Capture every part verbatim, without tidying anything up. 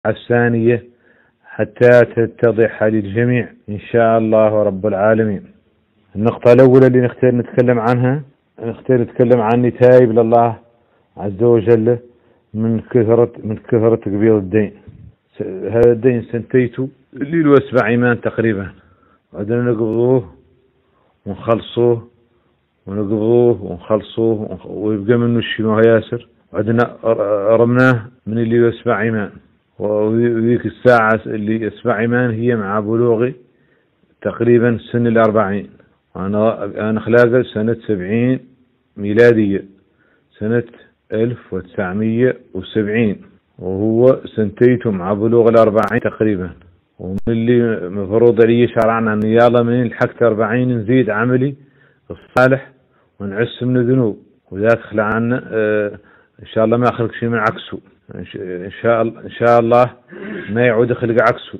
الثانية حتى تتضح للجميع إن شاء الله رب العالمين. النقطة الأولى اللي نختار نتكلم عنها، نختار نتكلم عن نتائب لله عز وجل من كثرة من كثرة تقبيض الدين. هذا الدين سنتيته اللي له سبع إيمان تقريبا، وعندنا نقبضوه ونخلصوه ونقبضوه ونخلصوه ويبقى منه الشيء ما ياسر، وعندنا رمناه من اللي له سبع إيمان. وذيك الساعة اللي سبع إيمان هي مع بلوغي تقريبا سن الأربعين، أنا أنا خلاقة سنة سبعين ميلادية، سنة ألف وتسعمية وسبعين، وهو سنتيته مع بلوغ الأربعين تقريبا. ومن اللي مفروض علي شرعنا أن يلا من لحقت أربعين نزيد عملي الصالح ونعس من الذنوب، وذاك خلع عنا آه إن شاء الله ما أخلق شيء من عكسه، إن شاء الله إن شاء الله ما يعود يخلق عكسه.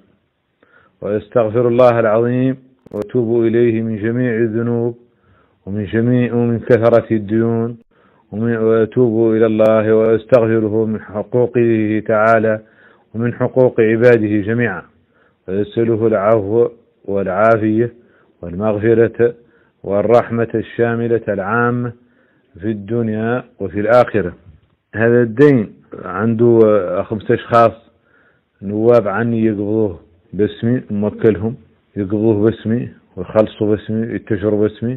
ويستغفر الله العظيم وتوبوا إليه من جميع الذنوب ومن جميع ومن كثرة الديون، ويتوبوا إلى الله ويستغفره من حقوقه تعالى ومن حقوق عباده جميعا، ويسأله العفو والعافية والمغفرة والرحمة الشاملة العامة في الدنيا وفي الآخرة. هذا الدين عنده خمسة أشخاص نواب عني يقبضوه باسمي، موكلهم يقبضوه باسمي ويخلصوا باسمي يتجروا باسمي.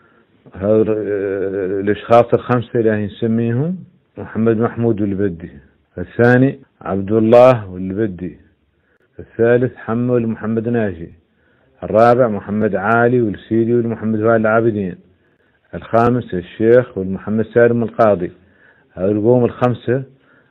هذا الأشخاص الخمسة اللي نسميهم محمد محمود والبدي، الثاني عبد الله والبدي، الثالث حمل محمد ناجي، الرابع محمد عالي والسيدي والمحمد فؤاد العابدين، الخامس الشيخ والمحمد سالم القاضي. هذا القوم الخمسة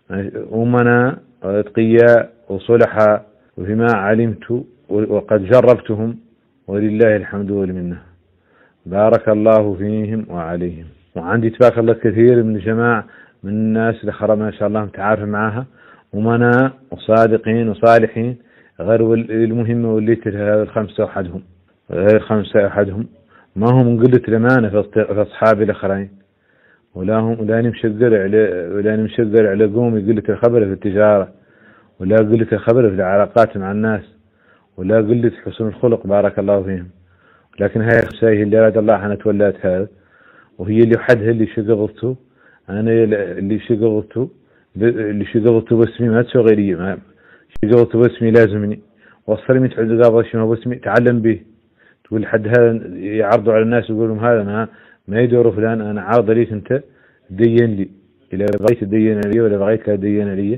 أمنا وأتقياء وصلحاء، وفيما علمت وقد جربتهم ولله الحمد والمنة، بارك الله فيهم وعليهم. وعندي تبارك الله كثير من الجماعة من الناس اللي خرج ما شاء الله متعارف معها، أمنا وصادقين وصالحين، غير المهمة وليت هذا الخمسة أحدهم، هذا الخمسة أحدهم ما هم من قلة الأمانة في أصحابي الآخرين، ولا هم ولا مشقر على ولا مشقر على قومي قلة الخبر في التجارة، ولا قلة الخبر في العلاقات مع الناس، ولا قلة حسن الخلق بارك الله فيهم. لكن هاي خسائي اللي أراد الله أنا تولات هذا، وهي اللي حدها اللي شقبته أنا اللي شقبته اللي شقبته باسمي ما تسوغيرية، ما شقبته باسمي لازمني وصلني متعود قابل شيء ما باسمي تعلم به. تقول حد هذا يعرضوا على الناس ويقولوا لهم هذا ما ما يدور فلان، أنا عارض ليك أنت دين لي، إذا بغيت تدين لي ولا بغيت لا تدين لي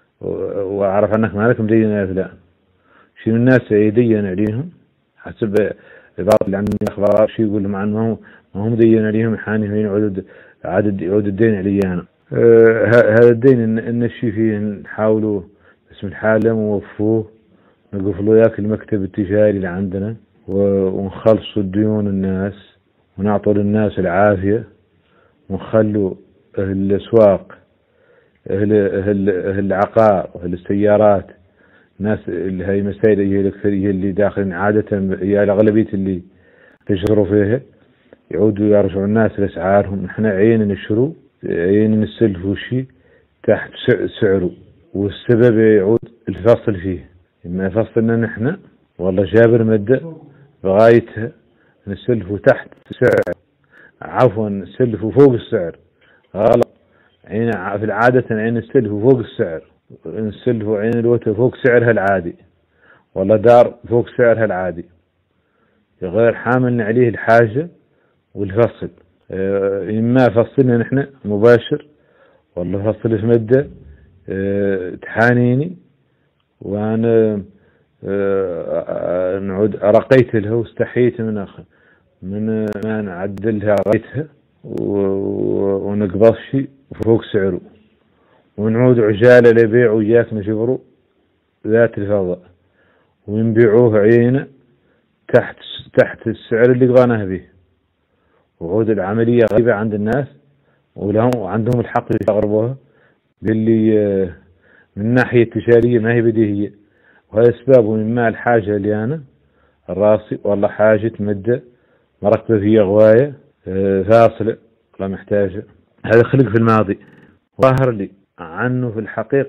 وأعرف أنك مالك مدين يا فلان. شنو الناس يدين عليهم حسب بعض اللي عندهم أخبار شيء يقول لهم عنه ما هم دين عليهم يحاني عدد عدد يعود الدين علي أنا. أه هذا الدين إن الشيء فيه نحاولوا باسم الحالة ونوفوه، نقفلوا ياك المكتب التجاري اللي عندنا ونخلصوا الديون الناس ونعطوا للناس العافية، ونخلوا أهل الأسواق أهل أهل أهل العقار وأهل السيارات الناس اللي هاي مسائل هي الأكثرية اللي داخلين عادة هي الأغلبية اللي تجروا فيها يعودوا يرجعوا الناس لأسعارهم. نحن عين نشروا عين نسلفوا شيء تحت سعره، والسبب يعود الفصل فيه، إما فصلنا نحن والله جابر مدة بغايتها نسلفوا تحت سعر، عفوا نسلفوا فوق السعر غلط. عين في العادة عين نسلفوا فوق السعر، نسلفوا عين الوتر فوق سعرها العادي، والله دار فوق سعرها العادي، غير حاملنا عليه الحاجة والفصل. اه إما فصلنا نحن مباشر والله فصل في مدة اه تحانيني وأنا اه نعود رقيت لها واستحيت من أخ من ما نعدلها رقيتها ونقبض شيء فوق سعره، ونعود عجالة لبيع وياك نجبروا ذات الفضاء ونبيعوه عينة تحت تحت السعر اللي قضاناه به. وعود العملية غريبة عند الناس ولهم وعندهم الحق يستغربوها باللي من الناحية التجارية ما هي بديهية، وهذا أسبابه مما الحاجة اللي أنا الراسي والله حاجة مدة مركبة فيها غواية فاصلة والله محتاجة. هذا خلق في الماضي ظهر لي عنه في الحقيقة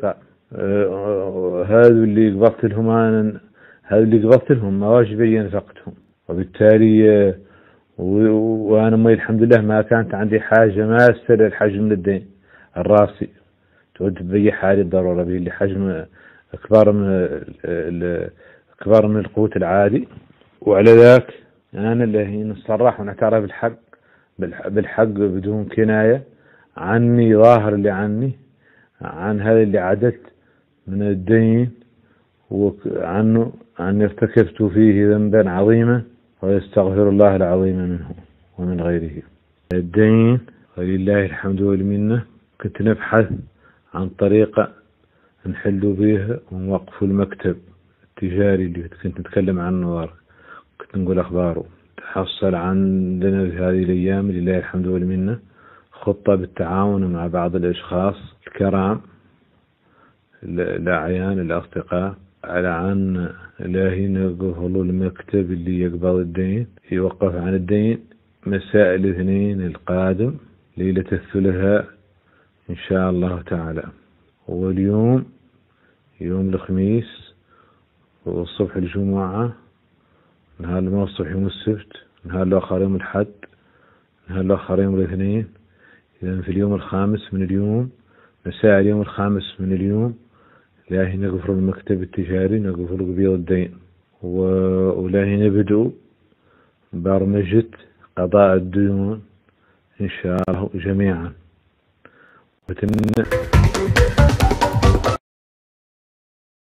هذا اللي قبضت لهم أنا، هذا اللي قبضت لهم ما واجبي نفقتهم، وبالتالي وأنا ما الحمد لله ما كانت عندي حاجة ماسة للحجم من الدين الراسي تود بأي حال الضرورة به لحجم أكبر من أكبر من القوت العادي. وعلى ذاك أنا اللي نصرح ونعترف بالحق بالحق بدون كناية عني، ظاهر اللي عني عن هذا اللي عدت من الدين، وعنه أن ارتكبت فيه ذنبا عظيما ويستغفر الله العظيم منه ومن غيره. الدين ولله الحمد والمنة كنت نبحث عن طريقة نحل بها ونوقف المكتب التجاري اللي كنت نتكلم عنه، كنت نقول أخباره. تحصل عندنا في هذه الأيام لله الحمد والمنة خطة بالتعاون مع بعض الأشخاص الكرام الأعيان الأصدقاء على عن إلهي نقفل المكتب اللي يقبض الدين يوقف عن الدين مساء الاثنين القادم ليلة الثلاثاء إن شاء الله تعالى. واليوم يوم الخميس والصبح الجمعة، نهار الماء الصبح يوم السبت، نهار الآخر يوم الحد، نهار الآخر يوم الاثنين. إذا في اليوم الخامس من اليوم مساء اليوم الخامس من اليوم إلهي نقفل المكتب التجاري نقفل قبيض الدين، وإلهي نبدأ برمجة قضاء الديون إن شاء الله جميعا.